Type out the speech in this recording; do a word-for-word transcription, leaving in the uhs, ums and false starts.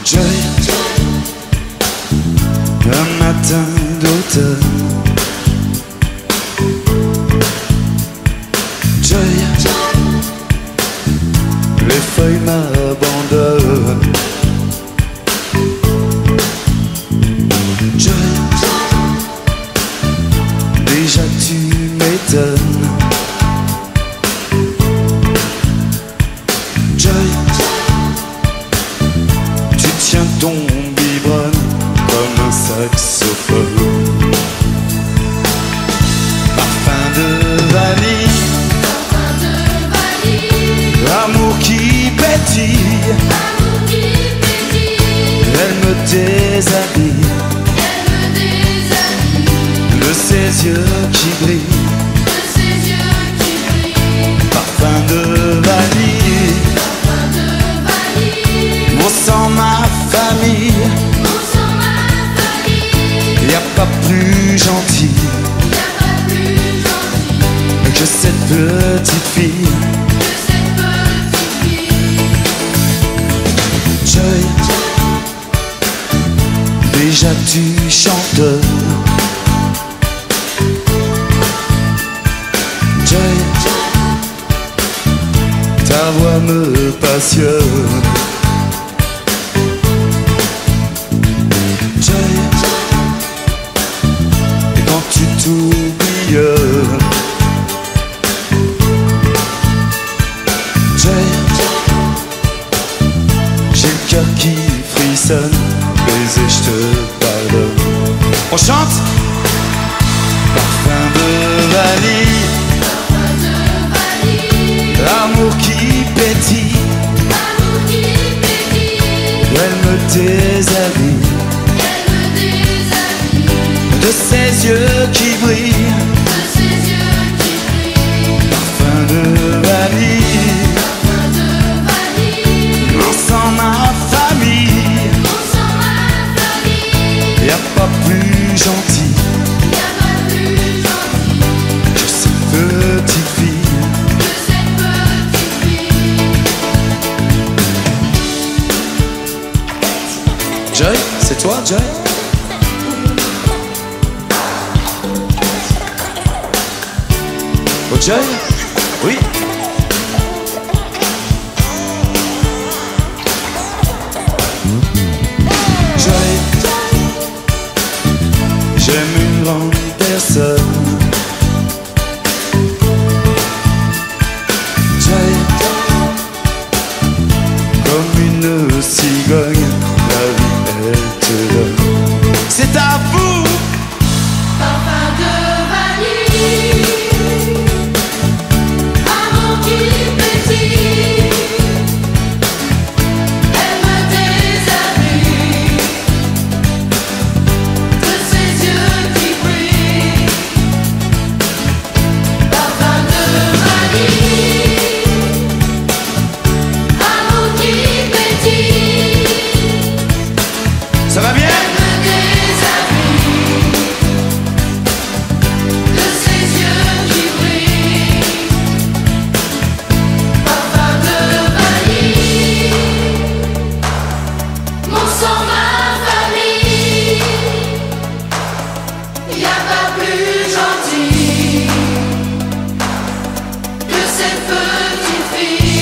Joy, un matin d'automne. Joy, les feuilles m'abandonnent. Joy, déjà tu m'étonnes. Joy, tu tiens ton biberon comme un saxophone. Parfum de vanille, Parfum de vanille, amour qui pétille, amour qui pétille, elle me déshabille, elle me déshabille, de ses yeux qui brillent. de ses yeux qui brillent. Parfum de vanille, Parfum de vanille, mon sang, ma famille, mon sang, ma famille, y a pas plus gentil y a pas plus gentil que cette petite fille. que cette petite fille. Joy, déjà tu chantes. Joy, ta voix me passionne. Joy, et quand tu t'oublies. Joy, j'ai le cœur qui frissonne. Baiser, je te pardonne. On chante. Parfum de vanille, Parfum de vanille, l'amour qui pétille, amour qui pétille, elle me déshabille, elle me déshabille, de ses yeux qui brillent. de ses yeux qui brillent. Parfum de vanille, Parfum de vanille, mon sang, ma famille, mon sang, ma famille, y a pas plus gentil y a pas plus gentil que cette petite fille. que cette petite fille. Joy, c'est toi, Joy? Oh, Joy? Oui? Joy, j'aime une grande personne. Joy, comme une cigogne, la vie elle te donne. C'est à vous! Parfum de vanille, amour qui pétille, elle me déshabille, de ses yeux qui brillent. Parfum de vanille, amour qui pétille, Ça va bien? elle me déshabille, de ses yeux qui brillent. Parfum de vanille, mon sang, ma famille, y a pas plus gentil que cette petite fille.